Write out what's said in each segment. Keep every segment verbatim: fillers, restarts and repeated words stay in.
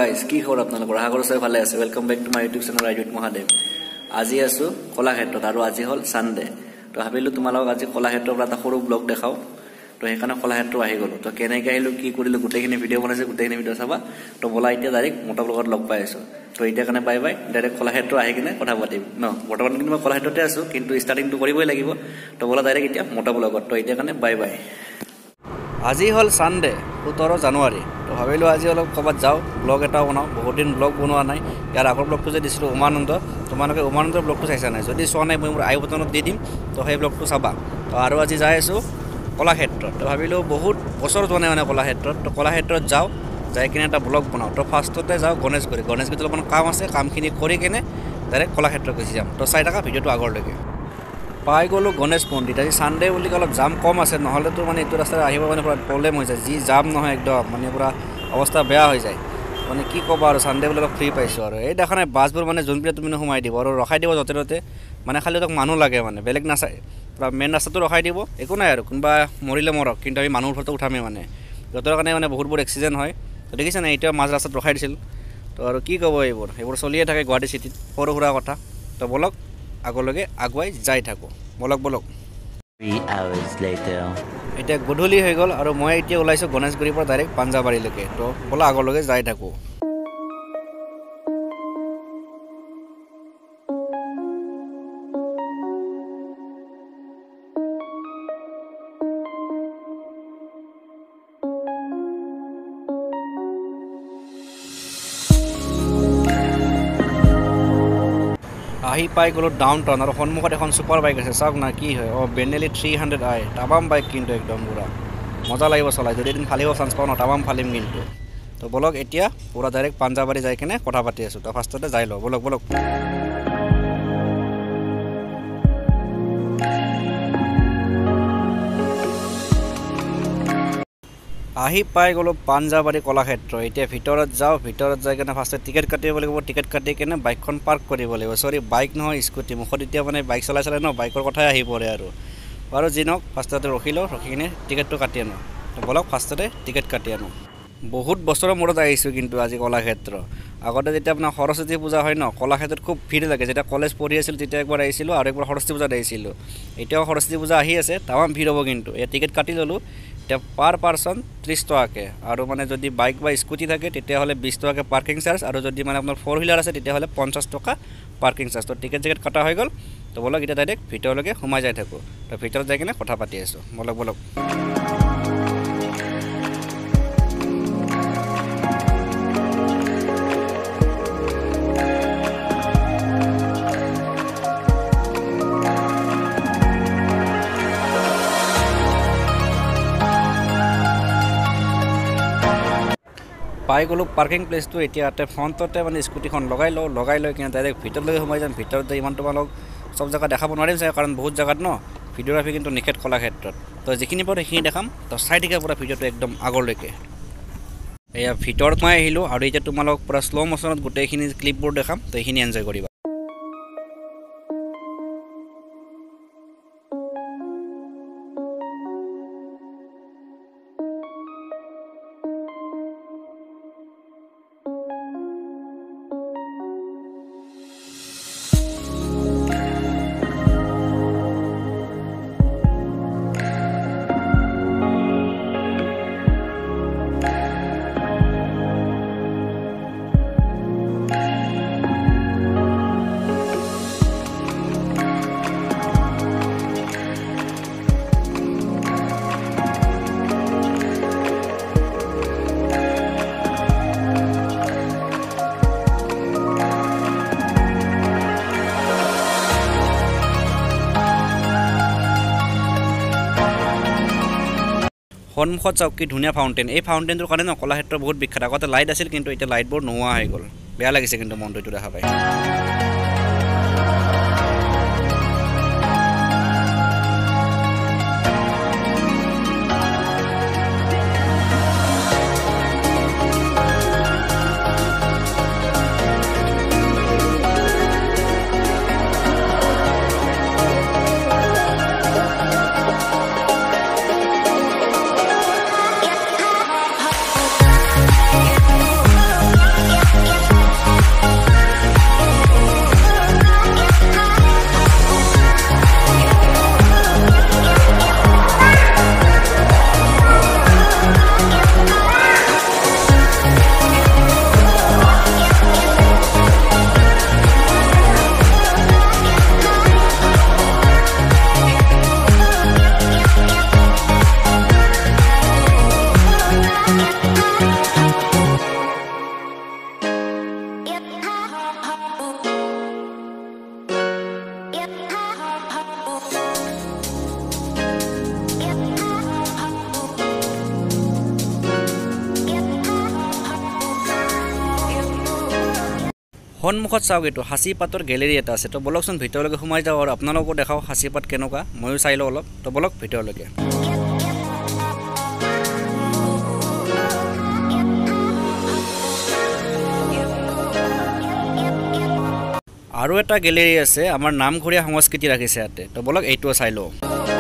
guys, ki khobor apnalokor aশা koro sobai bhale ase. Welcome back to my YouTube channel I with Mahadev. Aji asu Kalakshetra aru aji hol Sunday. To bhabilu tumalok aji Kalakshetra pora ta horu vlog dekhao. To hekana Kalakshetra ahi golo. To kenai kailu ki korilu gutekhini video banaise gutekhini video saba. To bola itia direct mota vlogot log pai asu. To itia kane bye bye direct Kalakshetra ahi kine kotha patim. No, botaban kintu ma Kalakshetra te asu kintu starting to koriboi lagibo. To bola direct itia mota vlogot. To itia kane bye bye. আজি হল Sunday সোতৰ জানুৱাৰী তো ভাবিলো আজি অলপ কবাত যাও blog এটা বনাও বহুত দিন ব্লগ বনোৱা নাই ইয়াৰ আগৰ ব্লগটো যে দিছিলো উমানন্দ তোমালোকে উমানন্দৰ ব্লগটো চাইছা নাই যদি চোৱা নাই মই মোৰ আই বটনত দি দিম তো সেই ব্লগটো চাবা তো আৰু আজি যাই আছো কলাক্ষেত্ৰত তো ভাবিলো বহুত বছৰ যোৱা নাই মানে কলাক্ষেত্ৰত তো কলাক্ষেত্ৰত যাও যাই কিনে এটা ব্লগ বনাও তো ফাৰ্ষ্টতে যাও গণেশগুৰি গণেশগুৰিত অলপমান কাম আছে কামখিনি কৰি কিনে ডাইৰেক্ট কলাক্ষেত্ৰত গুচি যাম তো চাই থাকা ভিডিঅ'টো আগৰলৈকে পাই গলো গণেশ মন্দিৰ আজি সানডে বুলি অলপ জাম কম আছে নহলে তো মানে এইটো ৰাস্তাৰে আহিব মানে পুৰা প্ৰবলেম হৈ যায় যি জাম নহয় একদম মানে পুৰা অৱস্থা বেয়া হৈ যায় মানে কি ক'বা আৰু সানডে বুলি অলপ ফ্ৰী পাইছো আৰু এই দেখানে বাছবোৰ মানে যোনপিনে তুমি সোমাই দিব আৰু ৰখাই দিব যতে ততে মানে খালি তাক মানুহ লাগে মানে বেলেগ নাচাই পুৰা মেইন ৰাস্তাটো ৰখাই দিব একো নাই আৰু কোনবা মৰিলে মৰক কিন্তু আমি মানুহৰ ওপৰত উঠামে মানে যতৰ কাৰণে মানে বহুত বহুত এক্সিডেন্ট হয় তো দেখিছা না এটা মাজ ৰাস্তাত ৰখাই দিছিল তো আৰু কি ক'ব এইবোৰ এইবোৰ চলিয়ে থাকে গুৱাহাটী চিটিত সৰু সুৰা কথা তো বলক আগলৈকে আগুৱাই যাই থাকো বলক বলক three hours later এটা গধূলি হৈ গল আৰু মই এতিয়া ওলাইছো গণেশগুৰিৰ পৰা ডাইৰেক্ট পাঞ্জাবাৰীলৈকে তো বলা আগলৈকে যাই থাকো আহি পাই গলো ডাউনটাউন আৰু সন্মুখত এখন সুপাৰ বাইক আছে চাওক না কি হয় ও বেনেলি থ্ৰী হাণ্ড্ৰেড আই তামাম বাইক কিন্তু একদম পুৰা মজা লাগিব চলাই যদি দিন ফালিব চান্স পাও ন তামাম ফালিম কিন্তু তো বলক এতিয়া পুৰা ডাইৰেক্ট পাঞ্জাবাৰী যাই কিনে কথা পাতি আছো তো ফাৰ্ষ্টতে যাই ল বলক বলক আহি পাই গলো পাঞ্জাবাৰী কলাক্ষেত্ৰ এতিয়া ভিতৰত যাও ভিতৰত যাই কিনে ফাৰ্ষ্টে টিকেট কাটিব লাগিব টিকেট কাটি কিনে বাইকখন পাৰ্ক কৰিব লাগিব সৰি বাইক নহয় স্কুটি মুখত এতিয়া মানে বাইক চলাই চলাই ন বাইকৰ কথাই আহি পৰে আৰু আৰু জিনক ফাৰ্ষ্টতে ৰখিলো ৰখি কিনে টিকেটটো কাটি আনো তো বলক ফাৰ্ষ্টতে টিকেট কাটি আনো বহুত বছৰৰ মূৰত আহিছো কিন্তু আজি কলাক্ষেত্ৰ আগতে যেতিয়া আপোনাৰ সৰস্বতী পূজা হয় ন কলাক্ষেত্ৰত খুব ভিৰ লাগে যেতিয়া কলেজ পঢ়ি আছিল তেতিয়া একবাৰ আহিছিলো আৰু একবাৰ সৰস্বতী পূজাত আহিছিলো এতিয়াও সৰস্বতী পূজা আহি আছে তামাম ভিৰ হ'ব কিন্তু এই টিকেট কাটি ললো এতিয়া পাৰ পাৰ্সন ত্ৰিশ টকাকে আৰু মানে যদি বাইক বা স্কুটি থাকে তেতিয়া হলে বিশ টকাকে পাৰ্কিং চাৰ্জ আৰু যদি মানে আপোনাৰ ফ'ৰ হুইলাৰ আছে তেতিয়া হলে পঞ্চাছ টকা পাৰ্কিং চাৰ্জ তো টিকেট জেকেট কাটা হৈ গল তো বলক এটা ডাইৰেক্ট ভিতৰলৈকে সোমাই যাই থাকো তো ভিতৰত যাই কিনে কথা পাতি আছো বলক বলক পাই গলো পাৰ্কিং প্লেসটো এতিয়া আতে ফ্ৰন্টতে মানে স্কুটিখন লগাই লও লগাই লৈ কিনে ডাইৰেক্ট ভিতৰলৈ সোমাই যাম ভিতৰতে ইমান তোমালোক সব জায়গা দেখাব নোৱাৰিম চাই কাৰণ বহুত জায়গাত ন ভিডিওগ্ৰাফি কিন্তু নিখেত কলাক্ষেত্ৰত তো যিখিনি পাৰো সেইখিনি দেখাম তো চাই থাকে পুৰা ভিডিওটো একদম আগলৈকে এয়া ভিতৰত মই আহিলো আৰু এতিয়া তোমালোক পুৰা স্লো মোশনত গোটেইখিনি ক্লিপবোৰ দেখাম তো এইখিনি এনজয় কৰিবা সন্মুখত চাওক কি ধুনীয়া ফাউণ্টেন এই ফাউণ্টেনটোৰ কাৰণে ন কলাক্ষেত্ৰ বহুত বিখ্যাত আগতে লাইট আছিল কিন্তু এতিয়া লাইটবোৰ নোহোৱা হৈ গ'ল বেয়া লাগিছে কিন্তু মনটো দেখা পাই Yeah. সন্মুখত চাওক এইটো হাঁচি পাতৰ গেলেৰী এটা আছে তো বলকচোন ভিতৰলৈকে সোমাই যাওঁ আৰু আপোনালোকো দেখাও হাঁচি পাত কেনেকুৱা ময়ো চাই লওঁ অলপ তো বলক ভিতৰলৈকে আৰু এটা গেলেৰী আছে আমাৰ নামঘৰীয়া সংস্কৃতি ৰাখিছে ইয়াতে তো বলক এইটো চাই লওঁ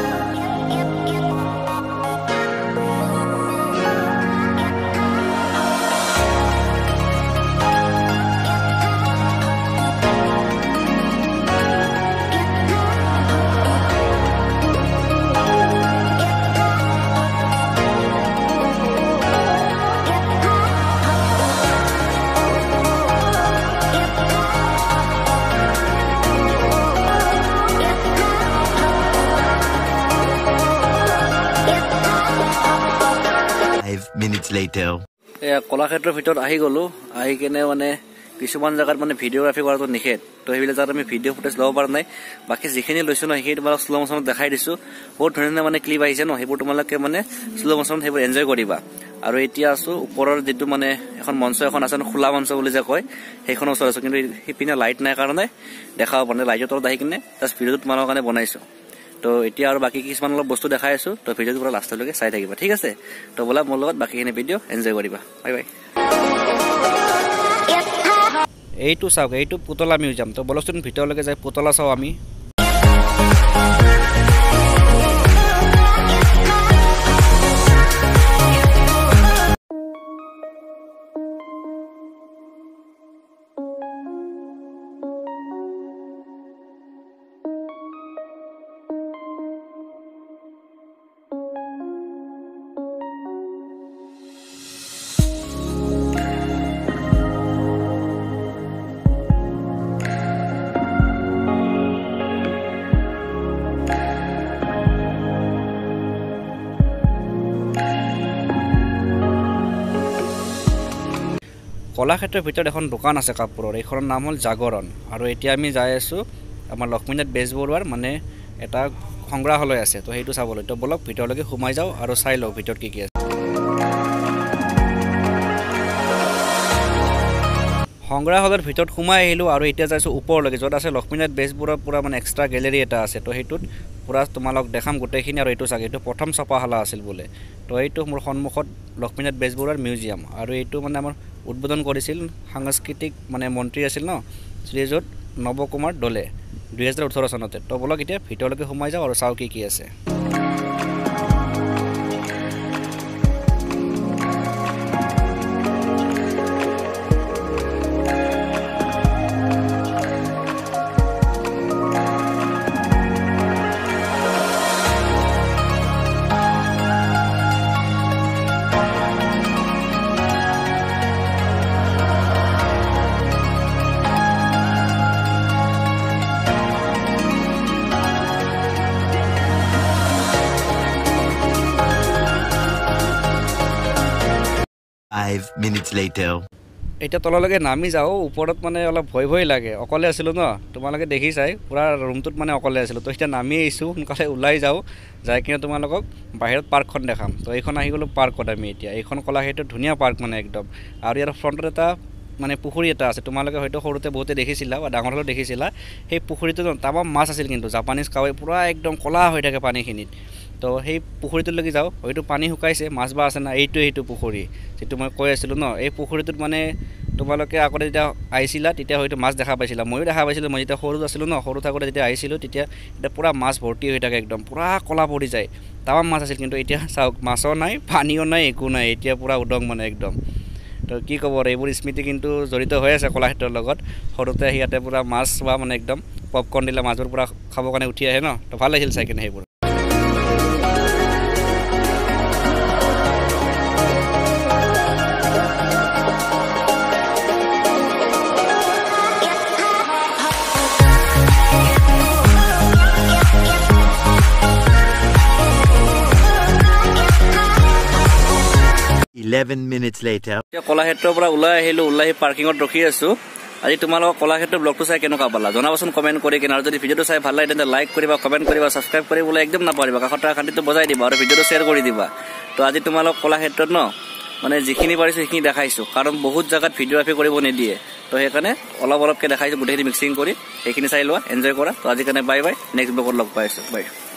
Minutes later. এ কলাক্ষেত্ৰৰ ভিতৰত আহি গলো আহি কেনে মানে কিছুমান জায়গাত মানে ভিডিওগ্ৰাফি কৰাটো নিষেধ তো সেইবিলাক জাগাত আমি ভিডিও ফুটেজ ল'ব পৰা নাই বাকি যিখিনি লৈছো ন সেইখিনি তোমালোক স্লো মোশনত দেখাই দিছো বহুত ধুনীয়া মানে ক্লিপ আহিছে ন সেইবোৰ তোমালোকে মানে স্লো মোশনত সেইবোৰ এনজয় কৰিবা আৰু এতিয়া আছো ওপৰৰ যেটো মানে এখন মঞ্চ এখন আছে খোলা মঞ্চ বুলি যে কয় সেইখন ওচৰত আছো কিন্তু হিপিনা লাইট নাই কাৰণে দেখাব পৰা নাই লাইটৰ তলত আহি কিনে জাষ্ট ভিডিওটো তোমালোকৰ কাৰণে বনাইছো তো এতিয়া আৰু বাকি কিছুমান অলপ বস্তু দেখাই আছো তো ভিডিওটো পুৰা লাষ্টলৈকে চাই থাকিবা ঠিক আছে তো বলা মোৰ লগত বাকিখিনি ভিডিও এনজয় কৰিবা বাই বাই এইটো চাওক এইটো পুতলা মিউজিয়াম তো বলকচোন ভিতৰলৈকে যাই পুতলা চাও আমি কলাক্ষেত্ৰৰ ভিতৰত এখন দোকান আছে কাপোৰৰ এইখনৰ নাম হ'ল জাগৰণ আৰু এতিয়া আমি যাই আছো আমাৰ লক্ষ্মীনাথ বেজবৰুৱাৰ মানে এটা সংগ্ৰহালয় আছে তো সেইটো চাবলৈ তো বলক ভিতৰলৈকে সোমাই যাও আৰু চাই লও ভিতৰত কি কি আছে সংগ্ৰহালয়ৰ ভিতৰত সোমাই আহিলো আৰু এতিয়া যাইছো ওপৰলৈকে যত আছে লক্ষ্মীনাথ বেজবৰুৱাৰ পুৰা মানে এক্সট্ৰা গেলেৰী এটা আছে তো সেইটোত পুৰা তোমালোক দেখাম গোটেইখিনি আৰু এইটো চাগে এইটো প্ৰথম ছপাশালা আছিল বোলে তো এইটো মোৰ সন্মুখত লক্ষ্মীনাথ বেজবৰুৱাৰ মিউজিয়াম আৰু এইটো মানে আমাৰ উদ্বোধন কৰিছিল সাংস্কৃতিক মানে মন্ত্ৰী আছিল ন শ্ৰীযুত নৱকুমাৰ দলে দুই হাজাৰ ওঠৰ চনতে তো বলক এতিয়া ভিতৰলৈকে সোমাই যাওঁ আৰু চাও কি কি আছে Five minutes later. এতিয়া তললৈকে নামি যাও ওপৰত মানে অলপ ভয় ভয় লাগে অকলে আছিলো ন তোমালোকে দেখি চাই পুৰা ৰুমটোত মানে অকলে আছিলো তো এতিয়া নামি আহিছো সোনকালে ওলাই যাও যাই কিনে তোমালোকক বাহিৰত পাৰ্কখন দেখাম তো এইখন আহি গলো পাৰ্কত আমি এতিয়া এইখন কলাক্ষেত্ৰৰ ধুনীয়া পাৰ্ক মানে একদম আৰু ইয়াৰ ফ্ৰণ্টত এটা মানে পুখুৰী এটা আছে তোমালোকে হয়তো সৰুতে বহুতে দেখিছিলা বা ডাঙৰ হলেও দেখিছিলা সেই পুখুৰীটো তামাম মাছ আছিল কিন্তু জাপানিজ কাৱৈ পুৰা একদম কলা হৈ থাকে পানীখিনিত তো সেই পুখুৰীটোলৈকে যাওঁ হয়তো পানী শুকাইছে মাছ বা আছে না এইটো এইটো পুখুৰী যেটো মই কৈ আছিলোঁ ন এই পুখুৰীটোত মানে তোমালোকে আগতে যেতিয়া আহিছিলা তেতিয়া হয়তো মাছ দেখা পাইছিলা ময়ো দেখা পাইছিলোঁ মই যেতিয়া সৰু আছিলোঁ ন সৰু থাকোঁতে যেতিয়া আহিছিলোঁ তেতিয়া এটা পুৰা মাছ ভৰ্তি হৈ থাকে একদম পুৰা কলা পৰি যায় তামাম মাছ আছিল কিন্তু এতিয়া চাওক মাছো নাই পানীও নাই একো নাই এতিয়া পুৰা উদং মানে একদম তো কি ক'ব এইবোৰ স্মৃতি কিন্তু জড়িত হৈ আছে কলাক্ষেত্ৰৰ লগত সৰুতে ইয়াতে পুৰা মাছ বা মানে একদম পপকৰ্ণ দিলে মাছবোৰ পুৰা খাবৰ কাৰণে উঠি আহে ন তো ভাল লাগিছিল চাই কিনে সেইবোৰ Eleven minutes later. কলাক্ষেত্ৰৰ পৰা ওলাই আহিলো ওলাই পাৰ্কিঙত ৰখি আছো আজি তোমালোকৰ কলাক্ষেত্ৰৰ ব্লগটো চাই কেনেকুৱা পালা জনাবাচোন কমেণ্ট কৰি কিনে আৰু যদি ভিডিওটো চাই ভাল লাগে তেন্তে লাইক কৰিবা কমেণ্ট কৰিবা ছাবস্ক্ৰাইব কৰিবলৈ একদম নাপাহৰিবা কাষত থকা ঘণ্টিটো বজাই দিবা আৰু ভিডিওটো শ্বেয়াৰ কৰি দিবা তো আজি তোমালোক কলাক্ষেত্ৰত ন মানে যিখিনি পাৰিছো সেইখিনি দেখাইছো কাৰণ বহুত জাগাত ভিডিওগ্ৰাফি কৰিব নিদিয়ে তো সেইকাৰণে অলপ অলপকৈ দেখাইছোঁ গোটেইখিনি মিক্সিং কৰি সেইখিনি চাই লোৱা এনজয় কৰা তো আজি কাৰণে বাই বাই নেক্সট ব্লগত লগ পাই আছোঁ বাই